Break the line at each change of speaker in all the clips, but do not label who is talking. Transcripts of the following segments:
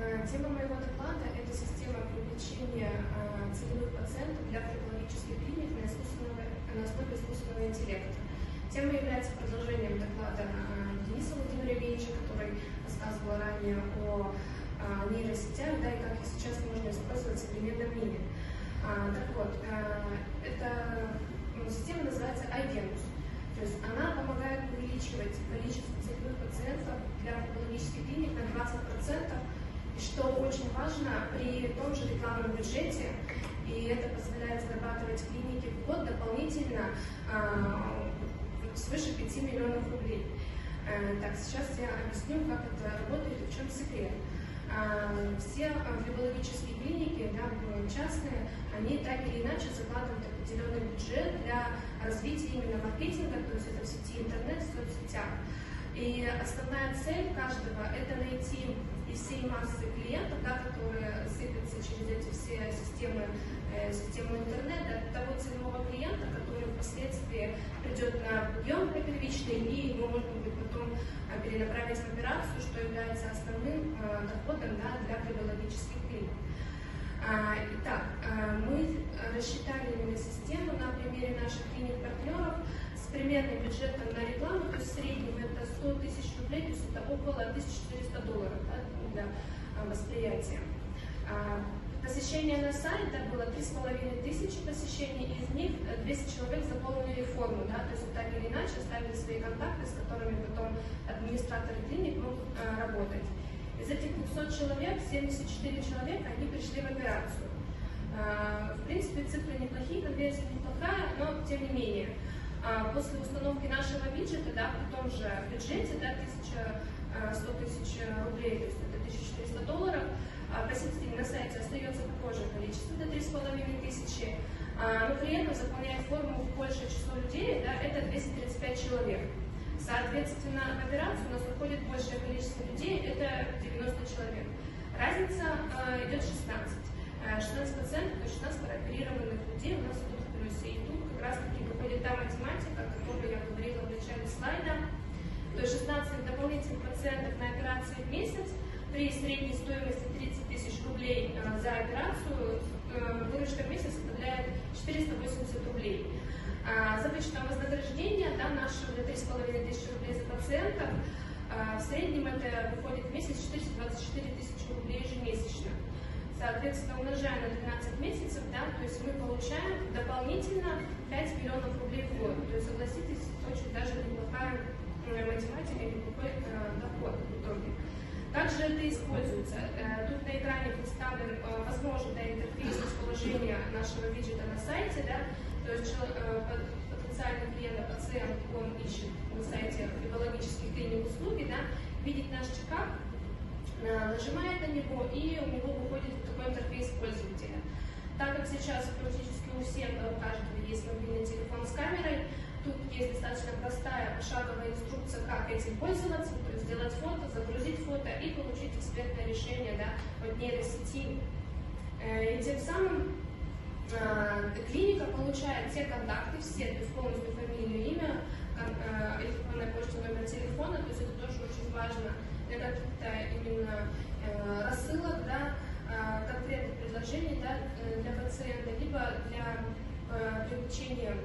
Тема моего доклада – это система привлечения целевых пациентов для офтальмологических клиник на основе искусственного интеллекта. Тема является продолжением доклада Дениса Владимировича, который рассказывал ранее о нейросетях, да, и как их сейчас можно использовать в современном мире. Так вот, эта система называется iGenus. То есть она помогает увеличивать количество целевых пациентов для офтальмологических клиник на 20%, и что очень важно, при том же рекламном бюджете, и это позволяет зарабатывать клинике в год дополнительно свыше 5 миллионов рублей. Так, сейчас я объясню, как это работает и в чем секрет. Все флебологические клиники, да, частные, они так или иначе закладывают определенный бюджет для развития именно маркетинга, то есть это в сети интернет, в соцсетях. И основная цель каждого – это найти из всей массы клиентов, да, которые сыпятся через эти все систему интернета, того целевого клиента, который впоследствии придет на прием первичный, и его можно будет потом перенаправить в операцию, что является основным доходом, да, для флебологических клиник. Итак, мы рассчитали именно систему на примере наших клиник-партнеров с примерным бюджетом на рекламу, то есть в среднем это 100 тысяч рублей, то есть это около $1400, да, для восприятия. Посещение на сайт, да, было 3500 посещений, из них 200 человек заполнили форму, да, то есть так или иначе оставили свои контакты, с которыми потом администраторы клиник могут работать. Из этих 200 человек, 74 человека, они пришли в операцию. В принципе, цифры неплохие, конверсия неплохая, но тем не менее. После установки нашего виджета, да, при том же бюджете, да, 100 тысяч рублей, то есть это $1400, посетителей на сайте остается такое же количество, до 3500, но при этом заполняет форму большее число людей, да, это 235 человек. Соответственно, в операцию у нас уходит большее количество людей, это 90 человек. Разница идет 16%, то есть 16 прооперированных людей у нас идут в плюсе. И тут как раз таки выходит та математика, о которой я говорила в начале слайда. То есть 16 дополнительных пациентов на операции в месяц при средней стоимости 30 тысяч рублей за операцию, выручка в месяц составляет 480 рублей. За вычетом вознаграждения, да, нашего 3500 рублей за пациентов, в среднем это выходит в месяц 424 тысячи рублей ежемесячно. Соответственно, умножая на 12 месяцев, да, то есть мы получаем дополнительно 5 миллионов рублей в год. То есть, согласитесь, очень даже неплохая математика и неплохой доход в итоге. Как же это используется? Тут на экране представлен возможный, да, интерфейс расположения нашего виджета на сайте. Да? То есть потенциальный клиент, пациент, он ищет на сайте флебологических клиник услуги, да, видит наш чекап, нажимает на него, и у него выходит такой интерфейс пользователя. Так как сейчас практически у всех, у каждого есть мобильный телефон с камерой, тут есть достаточно простая пошаговая инструкция, как этим пользоваться, то есть сделать фото, загрузить фото и получить экспертное решение, да, от нейросети. И тем самым клиника получает те контакты, все, то есть полностью фамилию, имя, электронная почта, номер телефона, то есть это тоже очень важно для каких-то именно рассылок, да, конкретных предложений, да, для пациента, либо для привлечения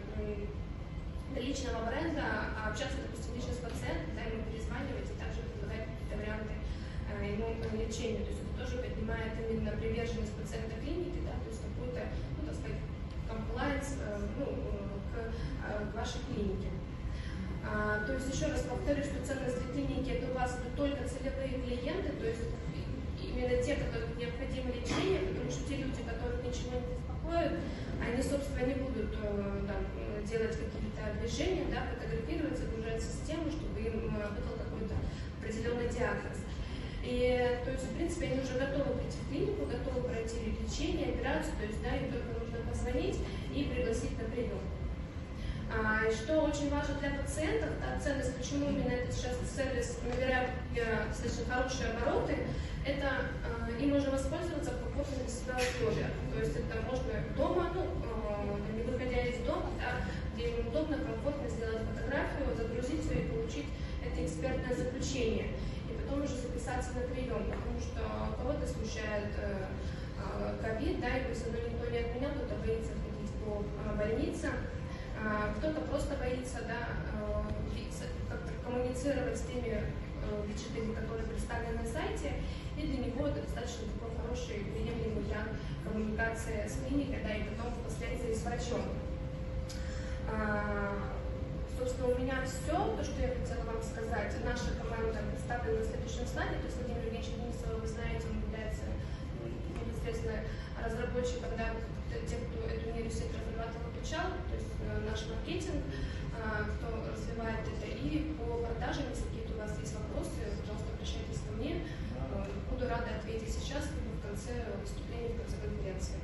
личного бренда, общаться, допустим, лично с пациентом, да, ему перезванивать и также предлагать какие-то варианты ему лечения. То есть это тоже поднимает именно приверженность пациента клиники, да, то есть какой-то, ну, так сказать, комплайнс к вашей клинике. То есть еще раз повторюсь, что ценность для клиники это у вас только целевые клиенты, то есть именно те, которым необходимо лечение, потому что те люди, которых ничего не беспокоит, они, собственно, не будут делать какие-то движения, да, фотографировать, загружать систему, чтобы им выдал какой-то определенный диагноз. И, то есть, в принципе, они уже готовы прийти в клинику, готовы пройти лечение, операцию, то есть, да, им только нужно позвонить и пригласить на прием. Что очень важно для пациентов, та ценность, почему именно этот сейчас сервис набирает достаточно хорошие обороты, это им можно воспользоваться в комфортных для себя условиях. То есть это можно дома, ну, не выходя из дома, да, где им удобно, комфортно сделать фотографию, загрузить ее и получить это экспертное заключение. И потом уже записаться на прием, потому что кого-то смущает ковид, да, и все равно никто не отменял, кто-то боится ходить по больницам, кто-то просто боится, да, как-то коммуницировать с теми виджетами, которые представлены на сайте, и для него это достаточно такой хороший, приемлемый вариант коммуникации с клиникой, да, и потом впоследствии с врачом. Собственно, у меня все, то, что я хотела вам сказать. Наша команда представлена на следующем слайде, то есть Владимир Ильич Денисов, вы знаете, он является непосредственно разработчиком, да, тех, кто эту нейросеть разрабатывал, обучал, то есть наш маркетинг, кто развивает это, и по продажам, если какие-то у вас есть вопросы, пожалуйста, обращайтесь ко мне, буду рада ответить сейчас, либо в конце выступления, в конце конференции.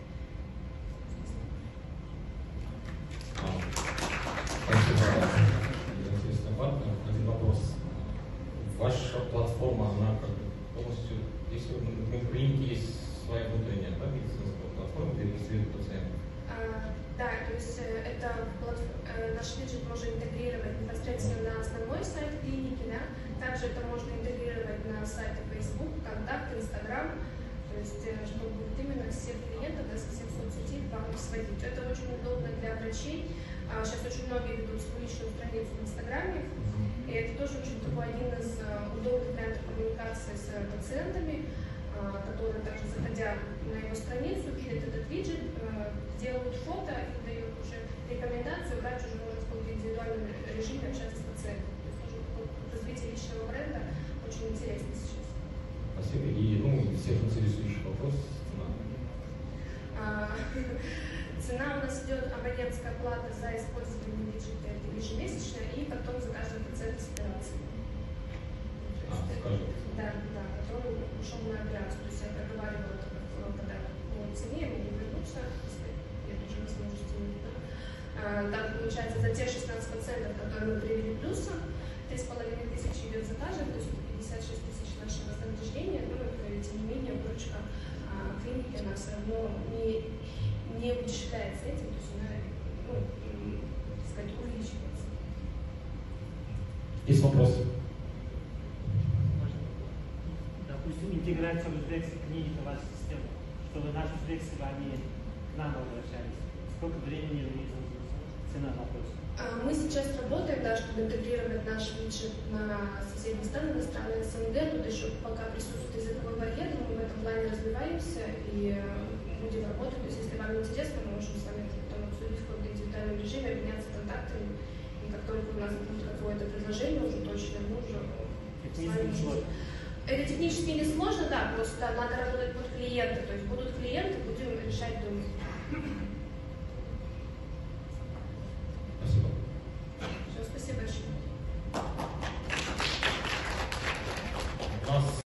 Спасибо. Интересный партнер. Один вопрос. Ваша платформа, она как бы полностью, если в клинике есть своя внутренняя, да, медицинская платформа, где регистрируют пациентов?
Да, то есть наш виджет можно интегрировать непосредственно на основной сайт клиники, да. Также это можно интегрировать на сайты Facebook, ВКонтакте, Instagram, то есть чтобы именно всех клиентов, да, со всех соцсетей вам сводить. Это очень удобно для врачей. Сейчас очень многие ведут свою личную страницу в Инстаграме, и это тоже очень такой один из удобных вариантов коммуникации с пациентами, которые также, заходя на его страницу, видят этот виджет, делают фото и дают уже рекомендацию, врач уже может в индивидуальном режиме общаться с пациентом. То есть тоже развитие личного бренда очень интересно сейчас.
Спасибо. И всех интересующих вопрос.
Цена у нас идет абонентская плата за использование виджета ежемесячно, и потом за каждый пациент с операцией. Да, который ушел на операцию. То есть я проговаривала по цене, я могу вернуться, если нет уже возможности. Там получается за те 16%, которые мы привели плюсом, 3500 идет за каждым, то есть 56 000 нашего вознаграждения, но тем не менее выручка клиники она все равно не удешевляется этим, то есть она, так сказать, увеличивается.
Есть вопросы?
Допустим, интеграция узбекской клиники в вашу систему, чтобы наши узбекские они к нам обращались. Сколько времени нужно? Цена вопроса.
Мы сейчас работаем, да, чтобы интегрировать наш виджет на соседние страны, на страны СНГ, тут еще пока присутствует языковой барьер, но мы в этом плане развиваемся и будем работать. То есть, если вам интересно, мы можем с вами потом обсудить в каком-то индивидуальном режиме, обменяться контактами, и как только у нас будет какое-то предложение уже точно, мы уже с вами. Это технически несложно, да, просто надо работать под клиента, то есть будут клиенты, будем решать думать.